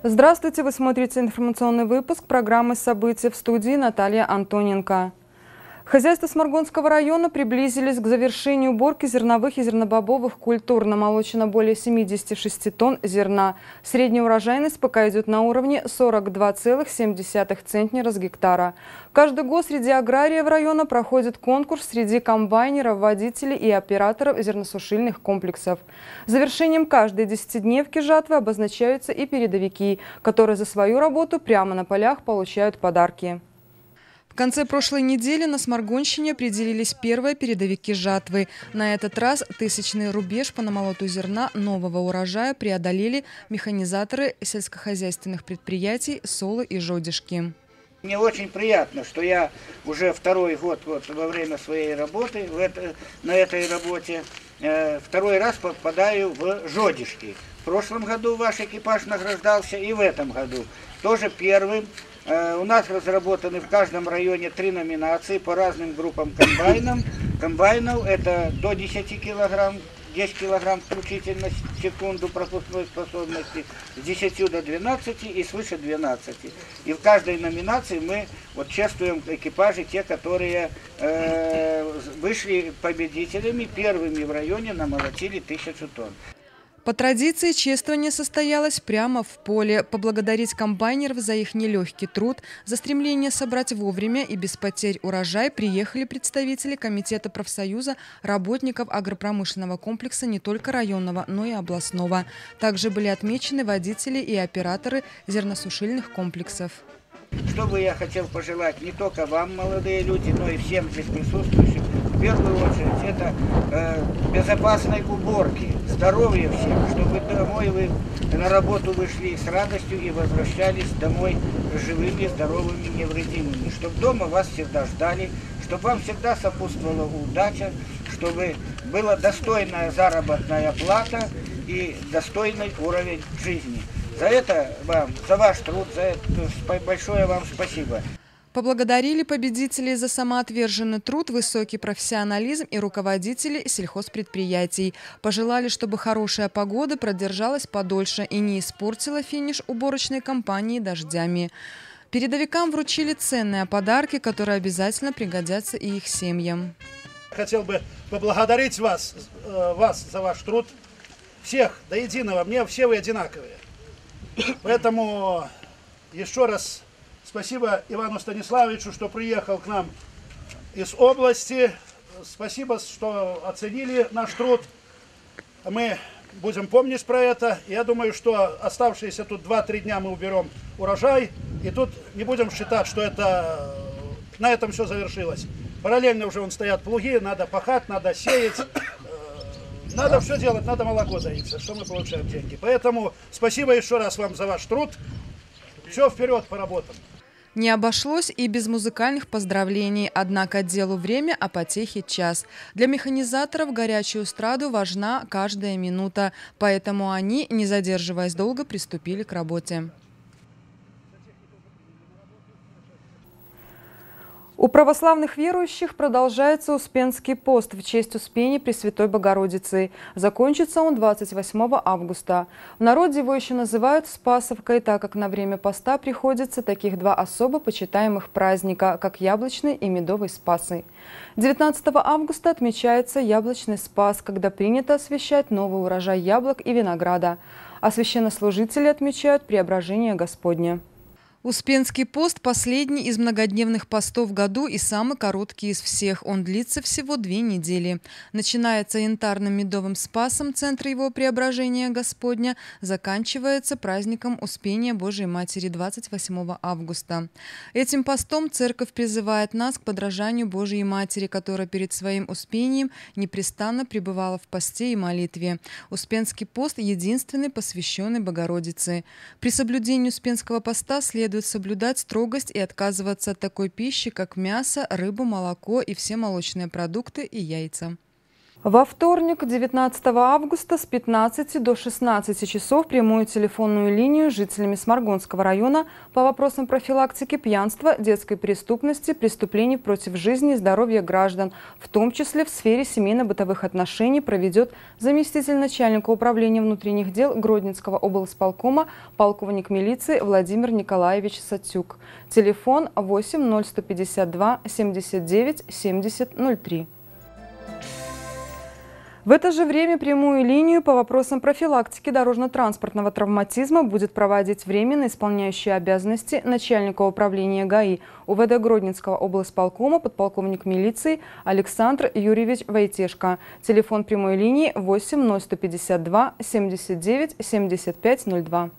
Здравствуйте, вы смотрите информационный выпуск программы «События», в студии Наталья Антоненко. Хозяйства Сморгонского района приблизились к завершению уборки зерновых и зернобобовых культур. Намолочено более 76 тонн зерна. Средняя урожайность пока идет на уровне 42,7 центнера с гектара. Каждый год среди аграриев района проходит конкурс среди комбайнеров, водителей и операторов зерносушильных комплексов. Завершением каждой 10-дневки жатвы обозначаются и передовики, которые за свою работу прямо на полях получают подарки. В конце прошлой недели на Сморгонщине определились первые передовики жатвы. На этот раз тысячный рубеж по намолоту зерна нового урожая преодолели механизаторы сельскохозяйственных предприятий Солы и Жодишки. Мне очень приятно, что я уже второй год во время своей работы на этой работе второй раз попадаю в Жодишки. В прошлом году ваш экипаж награждался и в этом году тоже первым. У нас разработаны в каждом районе 3 номинации по разным группам комбайнов. Это до 10 килограмм, 10 килограмм включительно в секунду пропускной способности, с 10 до 12 и свыше 12. И в каждой номинации мы чествуем экипажи, те, которые вышли победителями, первыми в районе намолотили 1000 тонн. По традиции чествование состоялось прямо в поле. Поблагодарить комбайнеров за их нелегкий труд, за стремление собрать вовремя и без потерь урожай приехали представители Комитета профсоюза работников агропромышленного комплекса не только районного, но и областного. Также были отмечены водители и операторы зерносушильных комплексов. Что бы я хотел пожелать не только вам, молодые люди, но и всем здесь присутствующим, в первую очередь, это безопасной уборки, здоровья всем, чтобы домой вы на работу вышли с радостью и возвращались домой живыми, здоровыми, невредимыми, чтобы дома вас всегда ждали, чтобы вам всегда сопутствовала удача, чтобы была достойная заработная плата и достойный уровень жизни. За это вам, за ваш труд, за это большое вам спасибо. Поблагодарили победителей за самоотверженный труд, высокий профессионализм и руководители сельхозпредприятий. Пожелали, чтобы хорошая погода продержалась подольше и не испортила финиш уборочной кампании дождями. Передовикам вручили ценные подарки, которые обязательно пригодятся и их семьям. Хотел бы поблагодарить вас за ваш труд. Всех до единого. Мне все вы одинаковые. Поэтому еще раз спасибо Ивану Станиславовичу, что приехал к нам из области. Спасибо, что оценили наш труд. Мы будем помнить про это. Я думаю, что оставшиеся тут 2-3 дня мы уберем урожай. И тут не будем считать, что это на этом все завершилось. Параллельно уже стоят плуги, надо пахать, надо сеять. Надо все делать, надо молоко доиться, что мы получаем деньги. Поэтому спасибо еще раз вам за ваш труд. Все, вперед по работам. Не обошлось и без музыкальных поздравлений. Однако делу время, а потехе час. Для механизаторов горячую эстраду важна каждая минута. Поэтому они, не задерживаясь долго, приступили к работе. У православных верующих продолжается Успенский пост в честь Успения Пресвятой Богородицы. Закончится он 28 августа. В народе его еще называют Спасовкой, так как на время поста приходится таких два особо почитаемых праздника, как Яблочный и Медовый Спасы. 19 августа отмечается Яблочный Спас, когда принято освящать новый урожай яблок и винограда. А священнослужители отмечают Преображение Господне. Успенский пост – последний из многодневных постов в году и самый короткий из всех. Он длится всего 2 недели. Начинается янтарным медовым спасом, центр его Преображения Господня, заканчивается праздником Успения Божией Матери 28 августа. Этим постом Церковь призывает нас к подражанию Божией Матери, которая перед своим Успением непрестанно пребывала в посте и молитве. Успенский пост – единственный, посвященный Богородице. При соблюдении Успенского поста следует соблюдать строгость и отказываться от такой пищи, как мясо, рыба, молоко и все молочные продукты и яйца. Во вторник, 19 августа с 15 до 16 часов прямую телефонную линию жителями Сморгонского района по вопросам профилактики пьянства, детской преступности, преступлений против жизни и здоровья граждан, в том числе в сфере семейно-бытовых отношений, проведет заместитель начальника управления внутренних дел Гродненского облсполкома, полковник милиции Владимир Николаевич Сатюк. Телефон 8 0152 79 70 03. В это же время прямую линию по вопросам профилактики дорожно-транспортного травматизма будет проводить временно исполняющий обязанности начальника управления ГАИ УВД Гродненского облсполкома подполковник милиции Александр Юрьевич Войтешко. Телефон прямой линии 8 0152 79 75 02.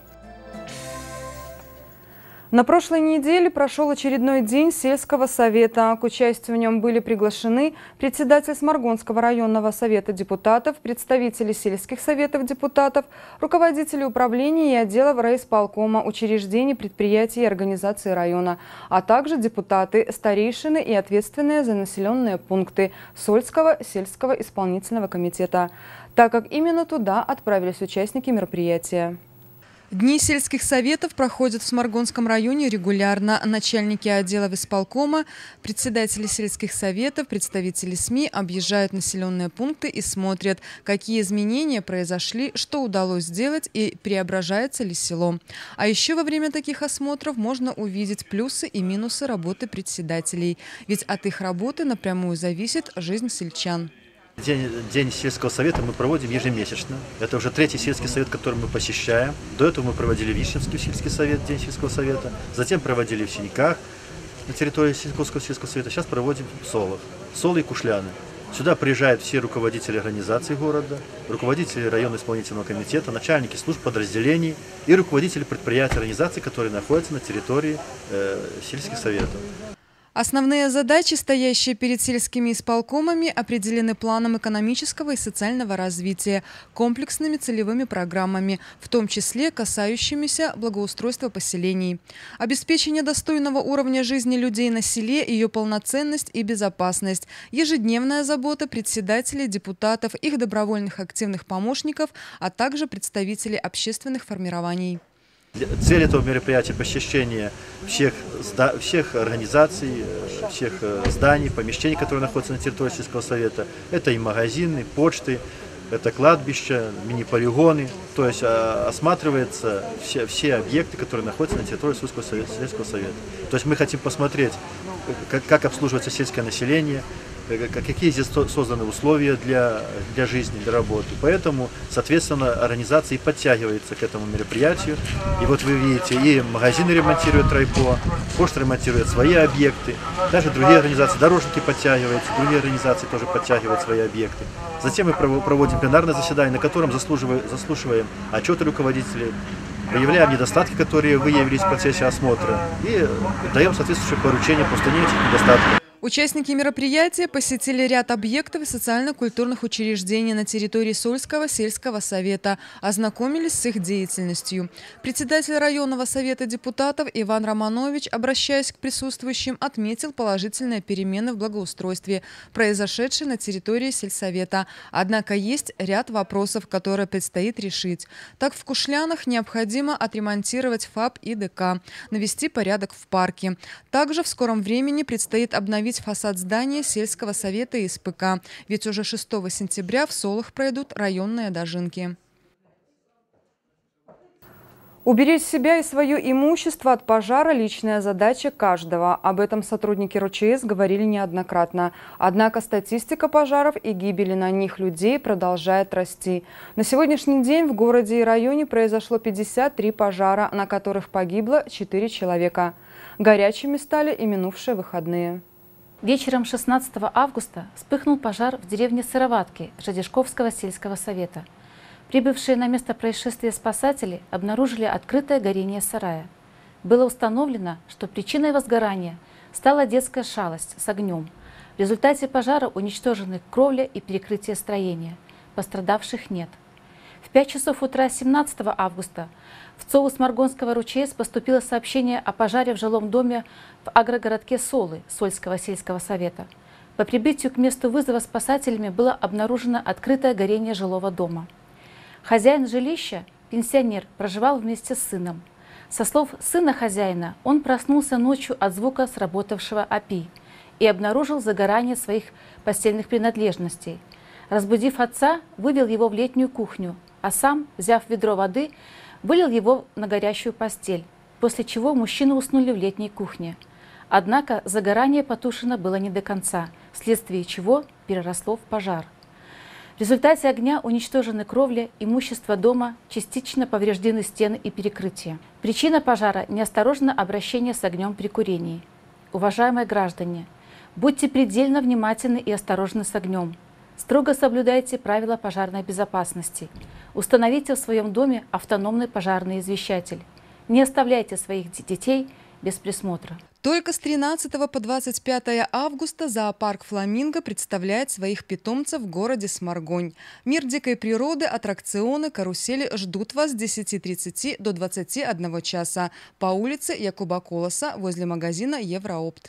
На прошлой неделе прошел очередной день сельского совета. К участию в нем были приглашены председатель Сморгонского районного совета депутатов, представители сельских советов депутатов, руководители управления и отделов райисполкома, учреждений, предприятий и организаций района, а также депутаты, старейшины и ответственные за населенные пункты Сольского сельского исполнительного комитета, так как именно туда отправились участники мероприятия. Дни сельских советов проходят в Сморгонском районе регулярно. Начальники отделов исполкома, председатели сельских советов, представители СМИ объезжают населенные пункты и смотрят, какие изменения произошли, что удалось сделать и преображается ли село. А еще во время таких осмотров можно увидеть плюсы и минусы работы председателей. Ведь от их работы напрямую зависит жизнь сельчан. День сельского совета мы проводим ежемесячно. Это уже третий сельский совет, который мы посещаем. До этого мы проводили Вишневский сельский совет, День сельского совета. Затем проводили в Синяках на территории Синьковского сельского совета. Сейчас проводим в Солах. Солы и Кушляны. Сюда приезжают все руководители организаций города, руководители районного исполнительного комитета, начальники служб подразделений и руководители предприятий, организаций, которые находятся на территории сельских советов. Основные задачи, стоящие перед сельскими исполкомами, определены планом экономического и социального развития, комплексными целевыми программами, в том числе касающимися благоустройства поселений. Обеспечение достойного уровня жизни людей на селе, ее полноценность и безопасность, ежедневная забота председателей, депутатов, их добровольных активных помощников, а также представителей общественных формирований. Цель этого мероприятия – посещение всех организаций, всех зданий, помещений, которые находятся на территории сельского совета. Это и магазины, почты, это кладбища, мини-полигоны. То есть осматриваются все объекты, которые находятся на территории сельского совета. То есть мы хотим посмотреть, как обслуживается сельское население, какие здесь созданы условия для жизни, для работы. Поэтому, соответственно, организация и подтягивается к этому мероприятию. И вот вы видите, и магазины ремонтируют райпо, почта ремонтирует свои объекты, даже другие организации, дорожники подтягиваются, другие организации тоже подтягивают свои объекты. Затем мы проводим пленарное заседание, на котором заслушиваем отчеты руководителей, выявляем недостатки, которые выявились в процессе осмотра, и даем соответствующее поручение по устранению этих недостатков. Участники мероприятия посетили ряд объектов и социально-культурных учреждений на территории Сольского сельского совета, ознакомились с их деятельностью. Председатель районного совета депутатов Иван Романович, обращаясь к присутствующим, отметил положительные перемены в благоустройстве, произошедшие на территории сельсовета. Однако есть ряд вопросов, которые предстоит решить. Так, в Кушлянах необходимо отремонтировать ФАП и ДК, навести порядок в парке. Также в скором времени предстоит обновить фасад здания сельского совета и СПК, ведь уже 6 сентября в Солах пройдут районные дожинки. Уберечь себя и свое имущество от пожара – личная задача каждого. Об этом сотрудники РУЧС говорили неоднократно. Однако статистика пожаров и гибели на них людей продолжает расти. На сегодняшний день в городе и районе произошло 53 пожара, на которых погибло 4 человека. Горячими стали и минувшие выходные. Вечером 16 августа вспыхнул пожар в деревне Сыроватки Жадишковского сельского совета. Прибывшие на место происшествия спасатели обнаружили открытое горение сарая. Было установлено, что причиной возгорания стала детская шалость с огнем. В результате пожара уничтожены кровля и перекрытие строения. Пострадавших нет. В 5 часов утра 17 августа в ЦОУ Сморгонского РУЧС поступило сообщение о пожаре в жилом доме в агрогородке Солы Сольского сельского совета. По прибытию к месту вызова спасателями было обнаружено открытое горение жилого дома. Хозяин жилища, пенсионер, проживал вместе с сыном. Со слов сына хозяина, он проснулся ночью от звука сработавшего АПИ и обнаружил загорание своих постельных принадлежностей. Разбудив отца, вывел его в летнюю кухню, а сам, взяв ведро воды, вылил его на горящую постель, после чего мужчины уснули в летней кухне. Однако загорание потушено было не до конца, вследствие чего переросло в пожар. В результате огня уничтожены кровля, имущество дома, частично повреждены стены и перекрытия. Причина пожара – неосторожное обращение с огнем при курении. Уважаемые граждане, будьте предельно внимательны и осторожны с огнем. Строго соблюдайте правила пожарной безопасности. Установите в своем доме автономный пожарный извещатель. Не оставляйте своих детей без присмотра. Только с 13 по 25 августа зоопарк «Фламинго» представляет своих питомцев в городе Сморгонь. Мир дикой природы, аттракционы, карусели ждут вас с 10:30 до 21 часа по улице Якуба Колоса возле магазина «Евроопт».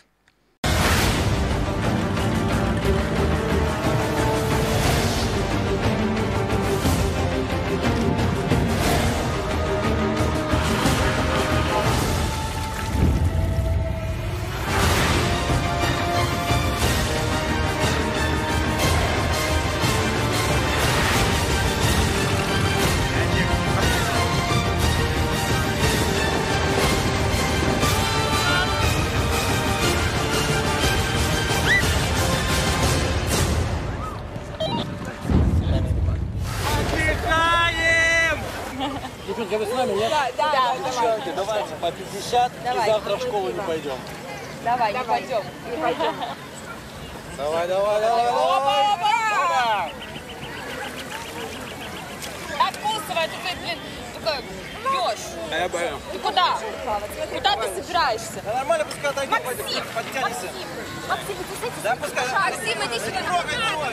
Девчонки, вы с нами, нет? Да. Девчонки, давайте по 50 и завтра в школу не пойдем. Давай, не пойдем. Давай. Откусывай, ты, блин, такой пьешь. А я боюсь. Ты куда? Куда ты собираешься? Да нормально, пускай отойдет, подтянешься. Максим, иди садись. Да, пускай. Максим, иди сюда. Давай.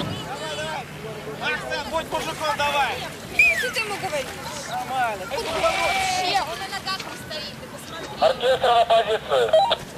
Максим, будь мужиком, давай. Что ты ему говоришь? Нормально. Вообще, он на ногах не стоит, ты посмотри. Оркестр на позицию.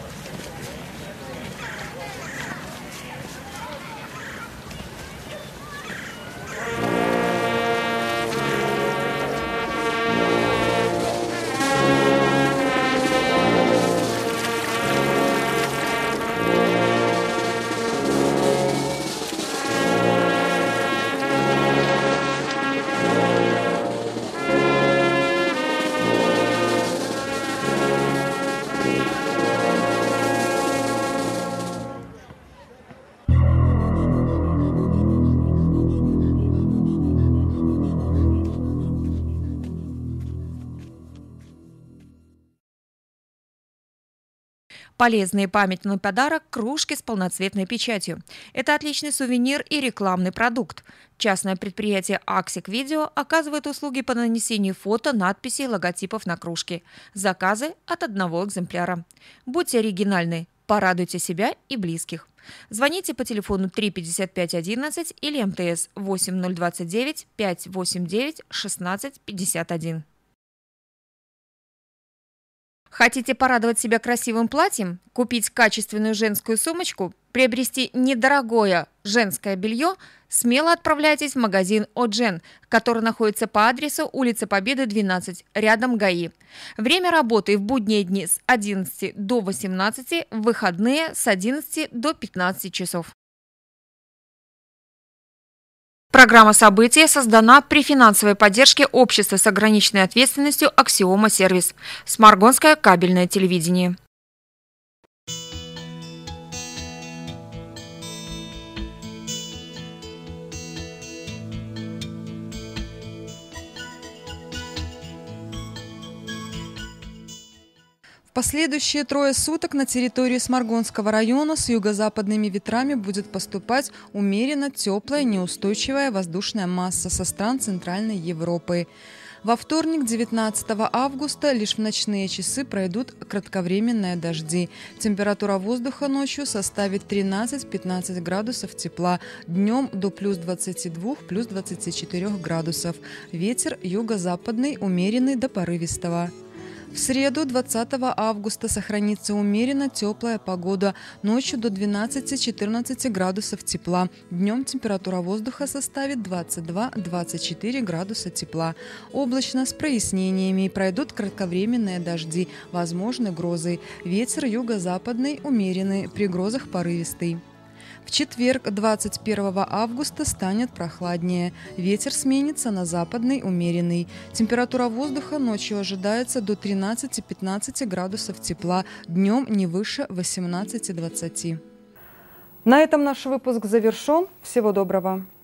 Полезный и памятный подарок – кружки с полноцветной печатью. Это отличный сувенир и рекламный продукт. Частное предприятие «Аксик Видео» оказывает услуги по нанесению фото, надписей и логотипов на кружки. Заказы от 1 экземпляра. Будьте оригинальны, порадуйте себя и близких. Звоните по телефону 35511 или МТС 8029 589 1651. Хотите порадовать себя красивым платьем, купить качественную женскую сумочку, приобрести недорогое женское белье? Смело отправляйтесь в магазин «Оджен», который находится по адресу улица Победы, 12, рядом ГАИ. Время работы в будние дни с 11 до 18, в выходные с 11 до 15 часов. Программа событий создана при финансовой поддержке общества с ограниченной ответственностью «Аксиома Сервис», Сморгонское кабельное телевидение. В последующие 3 суток на территории Сморгонского района с юго-западными ветрами будет поступать умеренно теплая неустойчивая воздушная масса со стран Центральной Европы. Во вторник, 19 августа, лишь в ночные часы пройдут кратковременные дожди. Температура воздуха ночью составит 13-15 градусов тепла, днем до плюс 22, плюс 24 градусов. Ветер юго-западный, умеренный до порывистого. В среду, 20 августа, сохранится умеренно теплая погода. Ночью до 12-14 градусов тепла. Днем температура воздуха составит 22-24 градуса тепла. Облачно с прояснениями, пройдут кратковременные дожди, возможны грозы. Ветер юго-западный умеренный, при грозах порывистый. В четверг, 21 августа, станет прохладнее. Ветер сменится на западный умеренный. Температура воздуха ночью ожидается до 13-15 градусов тепла, днем не выше 18-20. На этом наш выпуск завершен. Всего доброго.